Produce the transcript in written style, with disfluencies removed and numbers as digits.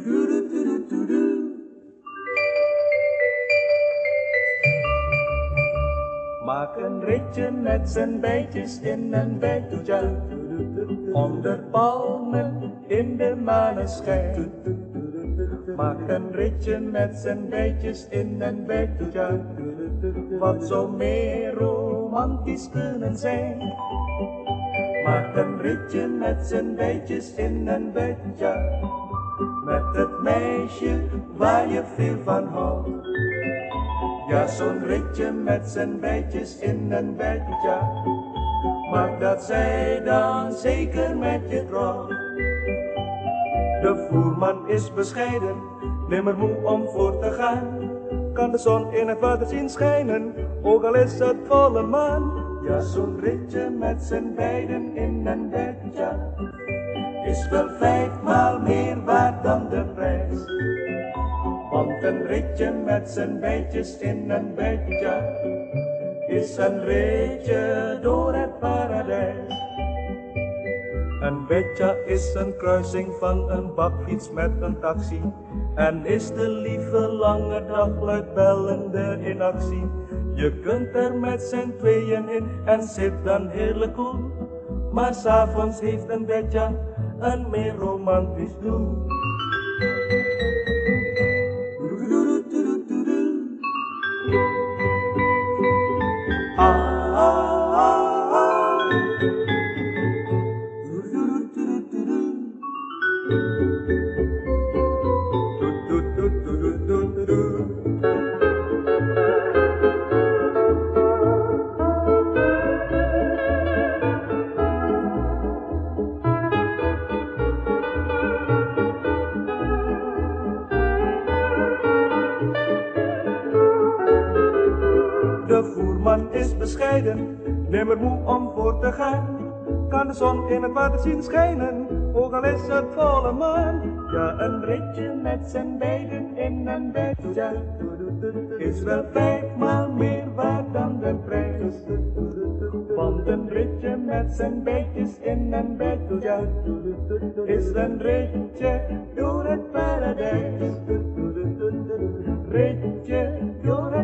Maak een ritje met z'n beetjes in een betuja, onder palmen in de maneschijn. Maak een ritje met z'n beetjes in een betuja, wat zou meer romantisch kunnen zijn. Maak een ritje met z'n beetjes in een betuja, met het meisje waar je veel van houdt. Ja, zo'n ritje met z'n beetjes in een bedja, maak dat zij dan zeker met je trouwt. De voerman is bescheiden, nimmer moe om voor te gaan. Kan de zon in het water zien schijnen, ook al is het volle maan. Ja, zo'n ritje met z'n beiden in een bedja, is wel 5 maal meer waard dan de prijs. Want een ritje met z'n beetjes in een bedja, is een ritje door het paradijs. Een bedja is een kruising van een bakfiets met een taxi, en is de lieve lange dag luidbellende in actie. Je kunt er met z'n tweeën in en zit dan heerlijk koel, maar 's avonds heeft een bedja een meer romantisch doel. De voerman is bescheiden, nimmer moe om voor te gaan. Kan de zon in het water zien schijnen, ook al is het volle maan. Ja, een ritje met z'n beiden in een bedja, is wel 5 maal meer waard dan de prijs. Want een ritje met z'n beetjes in een bedja, is een ritje door het paradijs. Ritje door